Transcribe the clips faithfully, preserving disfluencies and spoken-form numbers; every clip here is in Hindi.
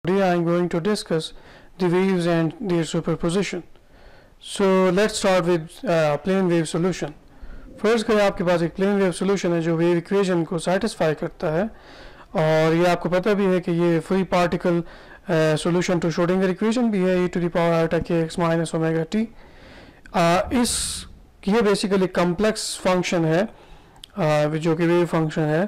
Today I am going to discuss the waves and their superposition. So let's start with uh, plane wave solution. First करें आपके पास एक plane wave solution है जो wave equation को satisfy करता है और ये आपको पता भी है कि ये free particle uh, solution to Schrödinger equation भी है e to the power iota kx minus omega t. uh, इस ये basically complex function है uh, जो कि wave function है,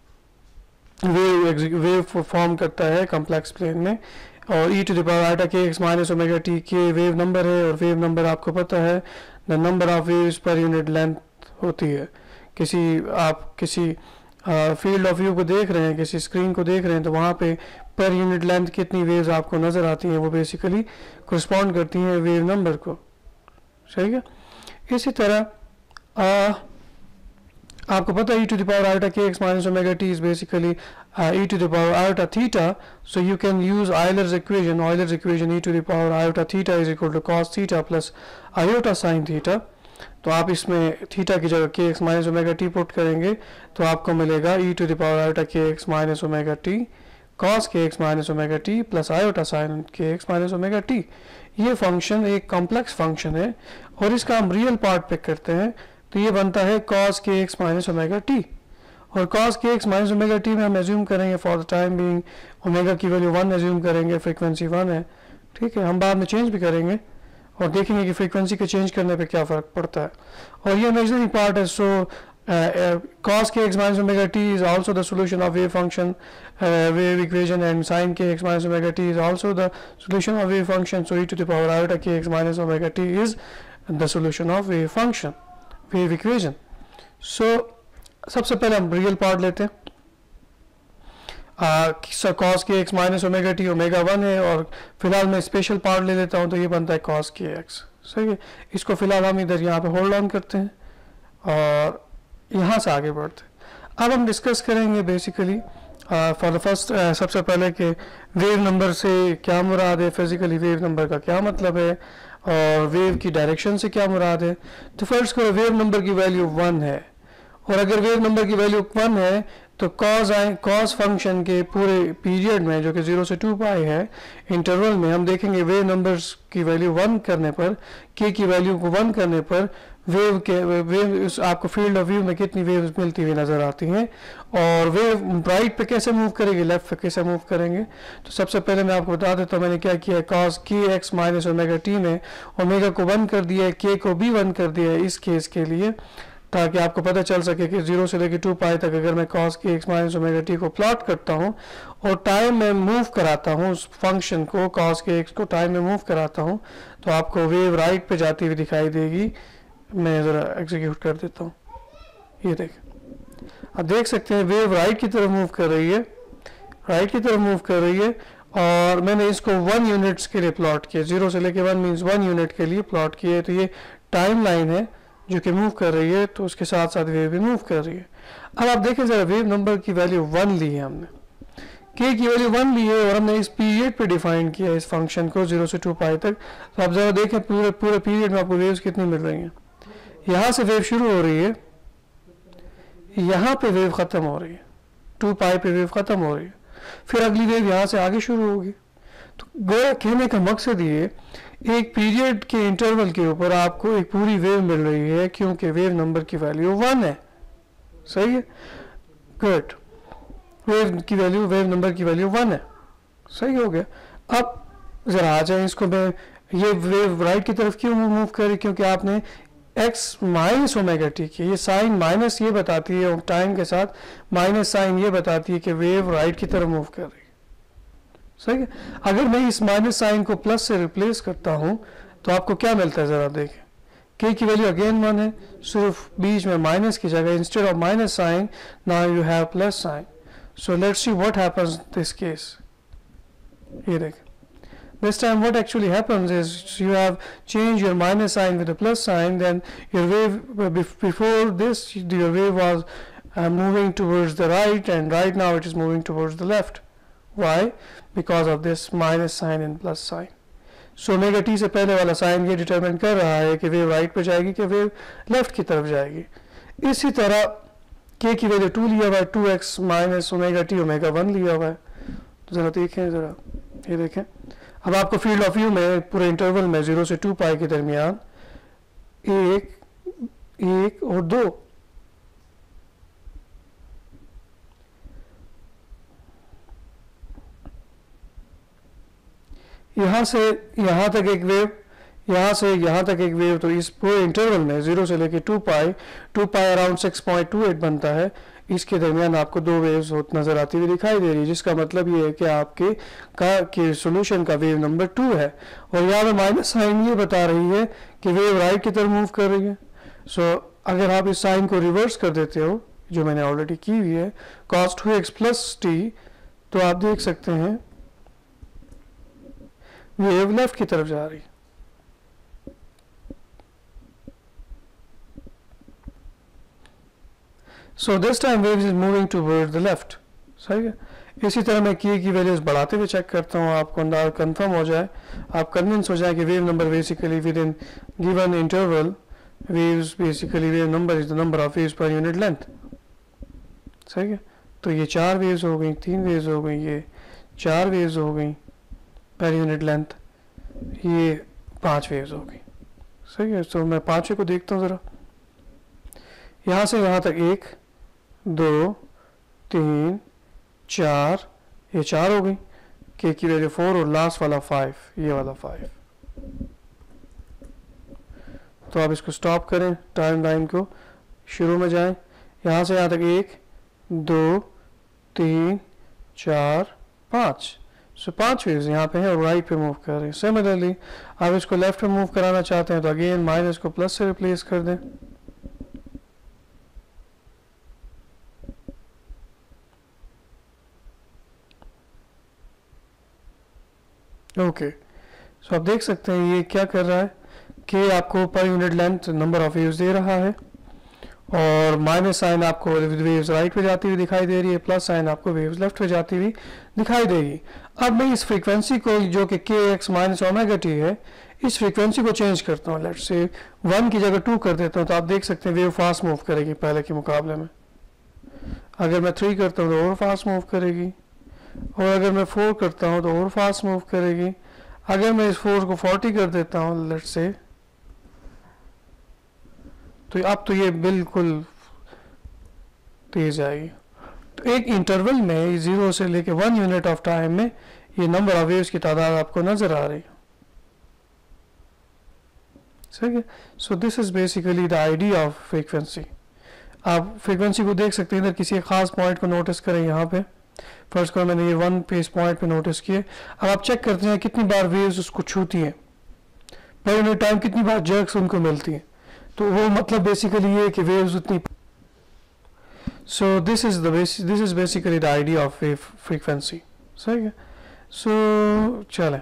वेव वेव फॉर्म करता है कॉम्प्लेक्स प्लेन में और e to the power iota के एक्स माइनस ओमेगा टी के वेव नंबर है और वेव नंबर आपको पता है the number of waves per unit length होती है। किसी आप किसी फील्ड ऑफ व्यू को देख रहे हैं, किसी स्क्रीन को देख रहे हैं तो वहाँ पे पर यूनिट लेंथ कितनी वेव्स आपको नज़र आती हैं वो बेसिकली कोरिस्पॉन्ड करती हैं वेव नंबर को। सही है। इसी तरह आ, आपको पता है e to the power iota kx minus omega t is basically uh, e to the power iota theta, so you can use Euler's equation. Euler's equation e to the power iota theta is equal to cos theta plus iota sin theta. तो आप इसमें थीटा की जगह kx minus omega t put करेंगे तो आपको मिलेगा e to the power iota kx minus omega t cos kx minus omega t plus iota sin kx minus omega t. ये फंक्शन एक कॉम्प्लेक्स फंक्शन है और इसका हम रियल पार्ट पिक करते हैं तो ये बनता है cos kx minus omega t और cos kx minus omega t में हम एज्यूम करेंगे for the time being omega की वैल्यू वन एज्यूम करेंगे, फ्रीक्वेंसी वन है, ठीक है। हम बाद में चेंज भी करेंगे और देखेंगे कि फ्रीक्वेंसी के चेंज करने पे क्या फ़र्क पड़ता है और ये इमेजिनरी पार्ट है। So cos kx minus omega t is also the solution of wave function uh, wave equation and sin kx minus omega t is also the solution of wave function. So e to the power iota kx minus omega t is the solution of wave function wave equation. So सबसे पहले हम रियल पार्ट लेते हैं। Cos k x minus omega t omega one है और फिलहाल मैं स्पेशल पार्ट ले लेता हूँ तो ये बनता है कॉस के एक्स। सही है। इसको फिलहाल हम इधर यहाँ पे होल्ड ऑन करते हैं और यहाँ से आगे बढ़ते हैं। अब हम डिस्कस करेंगे बेसिकली फॉर द फर्स्ट सबसे पहले कि वेव नंबर से क्या मुराद है, फिजिकली वेव नंबर का क्या मतलब है और वेव की डायरेक्शन से क्या मुराद है। तो फर्स्ट करो वेव नंबर की वैल्यू वन है और अगर वेव नंबर की वैल्यू वन है तो कॉज आए कॉज फंक्शन के पूरे पीरियड में जो कि जीरो से टू पाई है इंटरवल में हम देखेंगे वेव नंबर्स की वैल्यू वन करने पर के की वैल्यू को वन करने पर वेव के वेव आपको फील्ड ऑफ व्यू में कितनी वेव्स मिलती हुई नज़र आती हैं और वेव राइट पे कैसे मूव करेगी, लेफ्ट पे कैसे मूव करेंगे। तो सबसे पहले मैं आपको बता देता हूँ मैंने क्या किया है। Cos k x minus omega t में ओमेगा को वन कर दिया है, के को भी वन कर दिया है इस केस के लिए ताकि आपको पता चल सके कि जीरो से लेकर टू पाई तक अगर मैं cos k x minus omega t को प्लॉट करता हूँ और टाइम में मूव कराता हूँ उस फंक्शन को कॉस के एक्स को टाइम में मूव कराता हूँ तो आपको वेव राइट पे जाती हुई दिखाई देगी। मैं ज़रा एग्जीक्यूट कर देता हूँ। ये देख आप देख सकते हैं वेव राइट की तरफ मूव कर रही है, राइट की तरफ मूव कर रही है और मैंने इसको वन यूनिट्स के लिए प्लॉट किया, जीरो से लेके वन मीन्स वन यूनिट के लिए प्लॉट किए। तो ये टाइम लाइन है जो कि मूव कर रही है तो उसके साथ साथ वेव भी मूव कर रही है। अब आप देखें ज़रा वेव नंबर की वैल्यू वन ली है हमने, के की वैल्यू वन ली है और हमने इस पीरियड पे डिफाइन किया इस फंक्शन को जीरो से टू पाई तक। तो आप ज़रा देखें पूरे पूरे पीरियड में आपको वेव्स कितनी मिल रही हैं। यहाँ से वेव शुरू हो रही है, यहाँ पे वेव ख़त्म हो रही है, टू पाई पे वेव ख़त्म हो रही है, फिर अगली वेव यहाँ से आगे शुरू होगी। तो गोया कहने का मकसद ये एक पीरियड के इंटरवल के ऊपर आपको एक पूरी वेव मिल रही है क्योंकि वेव नंबर की वैल्यू वन है। सही है, गुड। वेव की वैल्यू वेव नंबर की वैल्यू वन है। सही हो गया। अब ज़रा आ जाए इसको मैं ये वेव राइट की तरफ क्यों मूव कर रही क्योंकि आपने x माइनस ओमेगा टी की, ये साइन माइनस ये बताती है और टाइम के साथ माइनस साइन ये बताती है कि वेव राइट की तरफ मूव कर रही है। सही है। अगर मैं इस माइनस साइन को प्लस से रिप्लेस करता हूँ तो आपको क्या मिलता है ज़रा देखें। के की वैल्यू अगेन वन है, सिर्फ बीच में माइनस की जगह instead of minus sign now you have plus sign. So let's see what happens this case. ये देखें this time what actually happens is you have changed your minus sign with a plus sign, then your wave before this your wave was uh, moving towards the right and right now it is moving towards the left. Why? Because of this minus sign and plus sign. So omega t से पहले वाला साइन ये डिटरमाइन कर रहा है कि वेव राइट पे जाएगी कि वेव लेफ्ट की तरफ जाएगी। इसी तरह k की वैल्यू टू लिया हुआ है, two x minus omega t omega one लिया हुआ है। तो ज़रा देखें ज़रा ये देखें, अब आपको फील्ड ऑफ व्यू में पूरे इंटरवल में जीरो से टू पाई के दरमियान एक एक और दो, यहां से यहां तक एक वेव, यहाँ से यहाँ तक एक वेव, तो इस पूरे इंटरवल में जीरो से लेके two pi two pi around six point two eight बनता है, इसके दरमियान आपको दो वेव्स नजर आती हुई दिखाई दे रही है, जिसका मतलब ये है कि आपके का के सॉल्यूशन का वेव नंबर टू है। और यहाँ पे माइनस साइन ये बता रही है कि वेव राइट की तरफ मूव कर रही है। सो so, अगर आप इस साइन को रिवर्स कर देते हो, जो मैंने ऑलरेडी की हुई है, cos two x plus t, तो आप देख सकते हैं वेव लेफ्ट की तरफ जा रही है। So this time waves is moving toward the left, सही है। इसी तरह मैं की की वैल्यूज बढ़ाते हुए चेक करता हूँ, आपको अंदाज कंफर्म हो जाए, आप कन्विंस हो जाए कि wave number basically within given interval, waves basically wave number is the number of waves per unit length, सही है। तो ये चार वेव्स हो गई, तीन वेव्स हो गई, ये चार वेव्स हो गई पर यूनिट लेंथ, ये पांच वेव्स हो गई, सही है। तो मैं पांचवे को देखता हूँ ज़रा, यहाँ से यहाँ तक एक दो तीन चार, ये चार हो गई, के की वैल्यू फोर और लास्ट वाला फाइव, ये वाला फाइव। तो आप इसको स्टॉप करें, टाइम लाइन को शुरू में जाएं, यहाँ से यहाँ तक एक दो तीन चार पाँच, सो पांच वेव्स यहाँ पे हैं और राइट पे मूव कर रहे हैं। सिमिलरली आप इसको लेफ्ट पे मूव कराना चाहते हैं तो अगेन माइनस को प्लस से रिप्लेस कर दें, ओके okay. सो so आप देख सकते हैं ये क्या कर रहा है कि आपको per unit length number of waves दे रहा है, और माइनस साइन आपको वेव्स राइट पे जाती हुई दिखाई दे रही है, प्लस साइन आपको वेव्स लेफ्ट पे जाती हुई दिखाई देगी। अब मैं इस फ्रीक्वेंसी को, जो कि के एक्स माइनस ओमेगा टी है, इस फ्रीक्वेंसी को चेंज करता हूँ, लेट्स से वन की जगह टू कर देता हूँ, तो आप देख सकते हैं वेव फास्ट मूव करेगी पहले के मुकाबले में। अगर मैं थ्री करता हूँ तो और फास्ट मूव करेगी, और अगर मैं फोर करता हूँ तो और फास्ट मूव करेगी। अगर मैं इस फोर को फोर्टी कर देता हूँ लेट्स से, तो अब तो ये बिल्कुल तेज आएगी। तो एक इंटरवल में जीरो से लेके वन यूनिट ऑफ टाइम में ये नंबर ऑफ वेव्स की तादाद आपको नजर आ रही है, ठीक है। So this is basically the idea of frequency. आप फ्रीक्वेंसी को देख सकते हैं, इधर किसी खास पॉइंट को नोटिस करें, यहाँ पे फर्स्ट को मैंने ये वन पे इस पॉइंट पे नोटिस किए। अब आप चेक करते हैं कितनी बार वेव्स उसको छूती हैं पर यूनिट टाइम, कितनी बार जर्क्स उनको मिलती हैं, तो वो मतलब बेसिकली ये कि वेव्स उतनी। So this is the this is basically the idea of wave frequency, सही है। सो चलें,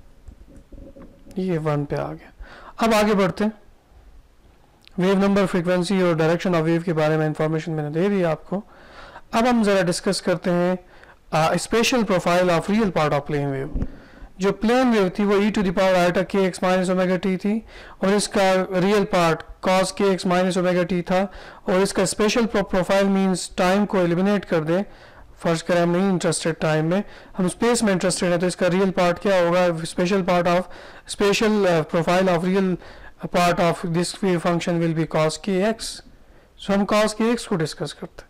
ये वन पे आ गया। अब आगे बढ़ते हैं, वेव नंबर, फ्रीक्वेंसी और डायरेक्शन ऑफ वेव के बारे में इंफॉर्मेशन मैंने दे दी आपको। अब हम ज़रा डिस्कस करते हैं special profile of real part of plane wave. जो प्लेन वेव थी वो e to the power iota के एक्स माइनस ओमेगा टी थी, और इसका real part cos k x minus omega t था, और इसका स्पेशल प्रोफाइल मींस टाइम को एलिमिनेट कर दें। फर्स्ट करें हम नहीं इंटरेस्टेड टाइम में, हम स्पेस में इंटरेस्टेड है, तो इसका रियल पार्ट क्या होगा, special part of special profile of real part of this wave function will be cos k x. So हम कॉस के एक्स को डिस्कस करते हैं।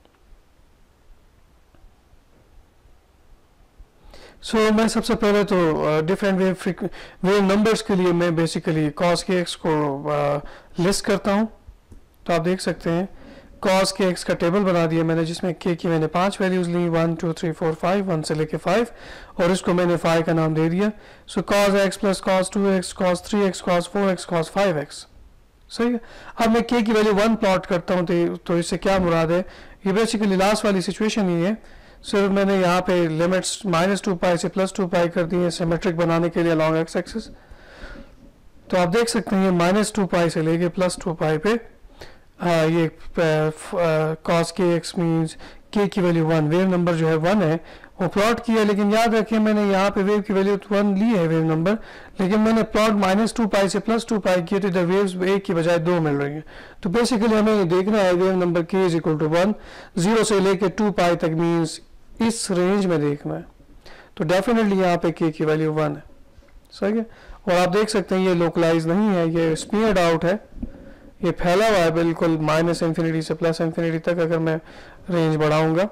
सो so, मैं सबसे पहले तो डिफरेंट वेव वेव नंबर्स के लिए मैं बेसिकली कॉस के एक्स को लिस्ट uh, करता हूँ। तो आप देख सकते हैं कॉस के एक्स का टेबल बना दिया मैंने, जिसमें के की मैंने पांच वैल्यूज ली, one two three four five, one से लेके फाइव, और इसको मैंने फाइव का नाम दे दिया। So cos x plus cos two x, cos three x, cos four x, cos five x, सही है। अब मैं के की वैल्यू वन प्लॉट करता हूँ, तो, तो इससे क्या मुराद है, ये बेसिकली लास्ट वाली सिचुएशन ही है। सिर्फ मैंने यहाँ पे लिमिट्स माइनस टू पाई से प्लस टू पाई कर दी है सिमेट्रिक बनाने के लिए अलॉन्ग एक्स एक्सिस। तो आप देख सकते हैं ये माइनस टू पाई से लेके प्लस टू पाई पे आ, ये कॉस के एक्स मीन्स के की वैल्यू वन, वेव नंबर जो है वन है वो प्लॉट किया। लेकिन याद रखिए मैंने यहाँ पे वेव की वैल्यू वन ली है वेव नंबर, लेकिन मैंने प्लॉट माइनस टू पाई से प्लस टू पाई किए, तो इधर वेव्स एक की बजाय दो मिल रही हैं। तो बेसिकली हमें ये देखना है wave number k is equal to one, zero से लेके टू पाई तक मीन्स इस रेंज में देखना है। तो डेफिनेटली यहाँ पे k की वैल्यू वन है, सही है। और आप देख सकते हैं ये लोकलाइज नहीं है, ये स्मीयर्ड आउट है, ये फैला हुआ है बिल्कुल माइनस इन्फिनिटी से प्लस इन्फिनिटी तक अगर मैं रेंज बढ़ाऊंगा।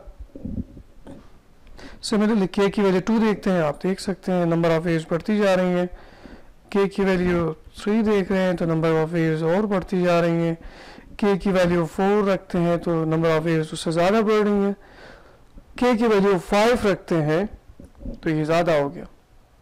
सिमिलरली k की वैल्यू टू देखते हैं, आप देख सकते हैं नंबर ऑफ वेव्स बढ़ती जा रही हैं। k की वैल्यू थ्री देख रहे हैं तो नंबर ऑफ वेव्स और बढ़ती जा रही हैं। k की वैल्यू फोर रखते हैं तो नंबर ऑफ वेव्स उससे ज़्यादा बढ़ रही हैं। k की वैल्यू फाइव रखते हैं तो ये ज़्यादा हो गया।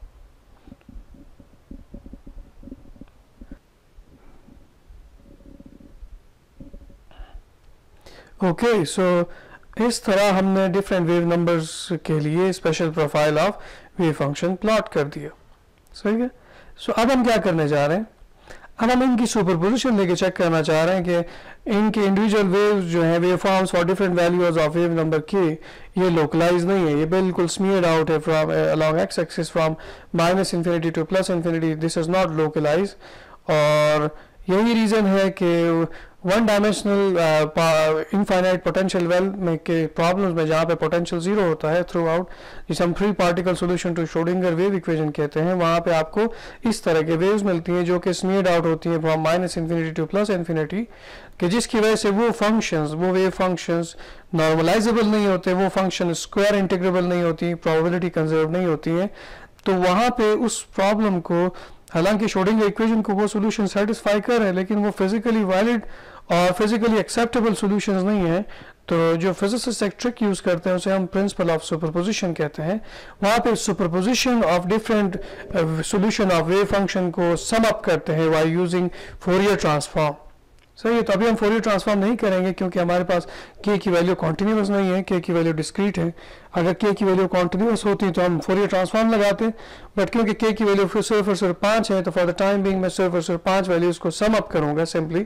ओके okay, सो so, इस तरह हमने डिफरेंट वेव नंबर्स के लिए special profile of wave function plot कर दिया, सही है। सो so, अब हम क्या करने जा रहे हैं, अब हम इनकी सुपरपोजिशन लेके चेक करना चाह रहे हैं कि इनके इंडिविजुअल वेव्स जो हैं wave forms for different values of wave number k, ये लोकलाइज नहीं है, ये बिल्कुल स्मीयर्ड आउट है from along x axis from minus infinity to plus infinity, this is not localize. और यही रीज़न है कि one dimensional infinite potential well में के प्रॉब्लम्स में जहाँ पे पोटेंशियल जीरो होता है थ्रू आउट, जिसे हम free particle solution to Schrodinger wave equation कहते हैं, वहाँ पे आपको इस तरह के वेव्स मिलती हैं जो कि स्मीयर्ड आउट होती हैं from minus infinity to plus infinity, कि जिसकी वजह से वो फंक्शंस वो वेव फंक्शंस नॉर्मलाइजेबल नहीं होते, वो फंक्शन स्क्वायर इंटीग्रेबल नहीं होती, प्रोबेबिलिटी कंजर्व नहीं होती हैं। तो वहाँ पे उस प्रॉब्लम को, हालांकि श्रोडिंगर इक्वेशन को वो सोल्यूशन सेटिस्फाई कर रहे हैं, लेकिन वो फिजिकली वैलिड और फिजिकली एक्सेप्टेबल सॉल्यूशंस नहीं है। तो जो फिजिसिस्ट एक ट्रिक यूज करते हैं उसे हम प्रिंसिपल ऑफ सुपरपोजिशन कहते हैं। वहाँ पे superposition of different solution of wave function को सम अप करते हैं बाय यूजिंग फोरियर ट्रांसफॉर्म, सही है। तो अभी हम फोरियर ट्रांसफॉर्म नहीं करेंगे क्योंकि हमारे पास k की वैल्यू कॉन्टिन्यूस नहीं है, k की वैल्यू डिस्क्रीट है। अगर k की वैल्यू कॉन्टिन्यूस होती तो हम फोरियर ट्रांसफॉर्म लगाते, बट क्योंकि k की वैल्यू सिर्फ और सिर्फ पाँच है तो फॉर द टाइम बिंग मैं सिर्फ और सिर्फ पाँच वैल्यूज को सम अप करूंगा, सिंपली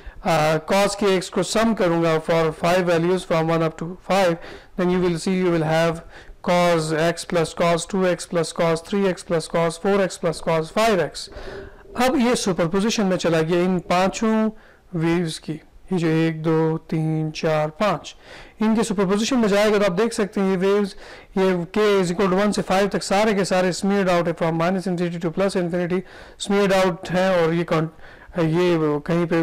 cos kx को सम करूंगा for five values from one up to five, then you will see you will have cos x plus cos two x plus cos three x plus cos four x plus cos five x. अब ये सुपरपोजिशन में चला गया इन पांचों वेव्स की, ये जो एक दो तीन चार पाँच, इनके सुपरपोजिशन में जाएगा तो आप देख सकते हैं ये वेव्स, ये k is equal to one से फाइव तक सारे के सारे स्मीयर्ड आउट है from minus infinity to plus infinity, smeared out है। और ये ये कहीं पे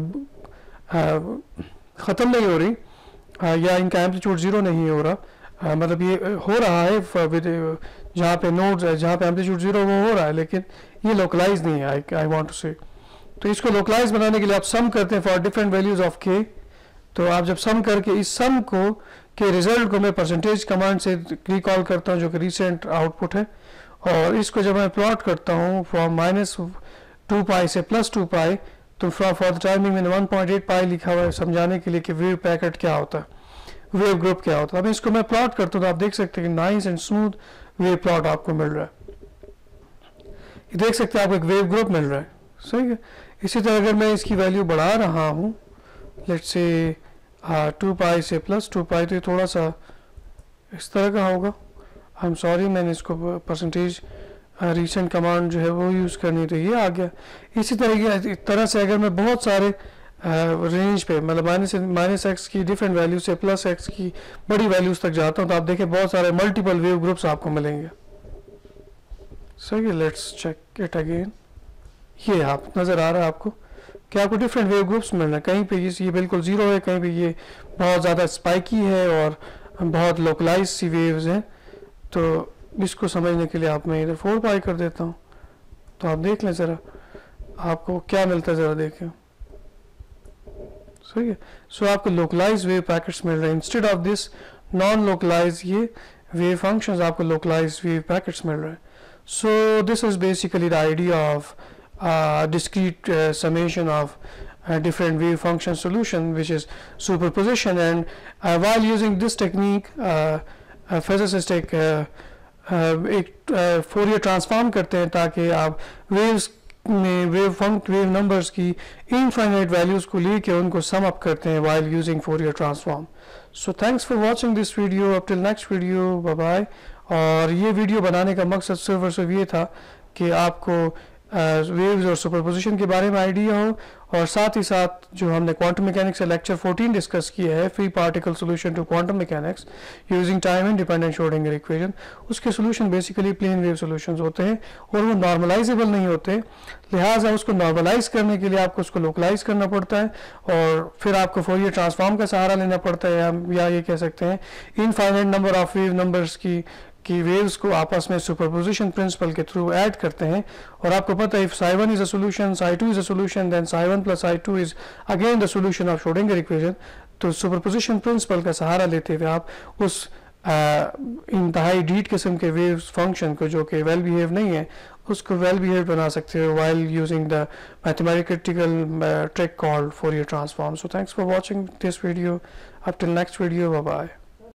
ख़त्म नहीं हो रही आ, या इनका एम्पलीट्यूड ज़ीरो नहीं हो रहा, आ, मतलब ये हो रहा है जहाँ पे नोड्स है, जहाँ पे एम्पलीट्यूड ज़ीरो वो हो रहा है, लेकिन ये लोकलाइज नहीं है। आई आई वांट टू से, तो इसको लोकलाइज बनाने के लिए आप सम करते हैं for different values of k। तो आप जब सम करके इस सम को के रिजल्ट को मैं परसेंटेज कमांड से रिकॉल करता हूँ जो कि रिसेंट आउटपुट है, और इसको जब मैं प्लॉट करता हूँ फ्रॉम माइनस टू पाई से प्लस टू पाई, तो फ्रॉम फॉर द टाइमिंग मैंने वन पॉइंट एट पाई लिखा हुआ है समझाने के लिए कि वेव पैकेट क्या होता है, वेव ग्रुप क्या होता है। अब इसको मैं प्लॉट करता हूँ तो आप देख सकते हैं कि nice and smooth wave plot आपको मिल रहा है, ये देख सकते हैं आपको एक वेव ग्रुप मिल रहा है, सही है। इसी तरह अगर मैं इसकी वैल्यू बढ़ा रहा हूँ, लेट्स से टू पाई से प्लस टू पाई, तो ये थोड़ा सा इस तरह का होगा। आई एम सॉरी, मैंने इसको परसेंटेज रिसेंट कमांड जो है वो यूज़ करनी, तो ये आ गया। इसी तरह की तरह से अगर मैं बहुत सारे रेंज पे, मतलब माइनस माइनस एक्स की डिफरेंट वैल्यू से प्लस एक्स की बड़ी वैल्यूज तक जाता हूँ, तो आप देखें बहुत सारे मल्टीपल वेव ग्रुप्स आपको मिलेंगे, सही है। लेट्स चेक इट अगेन, ये आप नज़र आ रहा है आपको कि आपको डिफरेंट वेव ग्रुप्स मिल रहे हैं। कहीं पे ये बिल्कुल ज़ीरो है, कहीं पे ये बहुत ज़्यादा स्पाइकी है और बहुत लोकलाइज सी वेव्स हैं। तो इसको समझने के लिए आप मैं इधर फोर पाई कर देता हूँ, तो आप देख लें ज़रा आपको क्या मिलता है, ज़रा देखें, सही है। सो so, आपको लोकलाइज वेव पैकेट्स मिल रहे हैं instead of this non localize ये वेव फंक्शंस, आपको लोकलाइज वेव पैकेट्स मिल रहे हैं। So this is basically the idea of discrete uh, summation of uh, different wave function solution, which is superposition. And uh, while using this technique, uh, uh, physicists एक एक फोरियर ट्रांसफॉर्म करते हैं ताकि आप वेव्स में वेव फंक्शन वेव नंबर्स की इनफाइनाइट वैल्यूज को लेके उनको सम अप करते हैं while using Fourier transform. So thanks for watching this video, up till next video, bye bye. और ये वीडियो बनाने का मकसद सिर्फ और सिर्फ ये था कि आपको वेव्स uh, और सुपरपोजिशन के बारे में आइडिया हो और साथ ही साथ जो हमने क्वांटम मैकेनिक्स से लेक्चर फोर्टीन डिस्कस किया है, free particle solution to quantum mechanics using time independent Schrodinger equation, उसके solution basically plane wave solutions होते हैं और वो नॉर्मलाइजेबल नहीं होते, लिहाजा उसको नॉर्मलाइज करने के लिए आपको उसको लोकलाइज करना पड़ता है और फिर आपको फोरियर ट्रांसफॉर्म का सहारा लेना पड़ता है, या, या ये कह सकते हैं infinite number of wave numbers की की वेव्स को आपस में सुपरपोजिशन प्रिंसिपल के थ्रू ऐड करते हैं। और आपको पता है if psi one is a solution, psi two is a solution, then psi one plus psi two is again the solution of Schrodinger equation. तो सुपरपोजिशन प्रिंसिपल का सहारा लेते हुए आप उस इंतहाई डीट किस्म के वेव्स फंक्शन को जो कि वेल बिहेव नहीं है उसको वेल बिहेव बना सकते हो while using the mathematical uh, trick called Fourier transform. So thanks for watching this video. Up till next video, bye bye.